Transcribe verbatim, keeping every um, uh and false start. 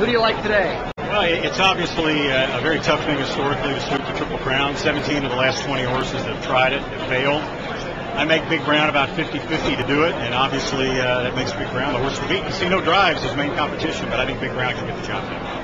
Who do you like today? Well, it's obviously a, a very tough thing historically to sweep the Triple Crown. seventeen of the last twenty horses that have tried it have failed. I make Big Brown about fifty fifty to do it, and obviously uh, that makes Big Brown the horse to beat. Casino Drive's his main competition, but I think Big Brown can get the job done.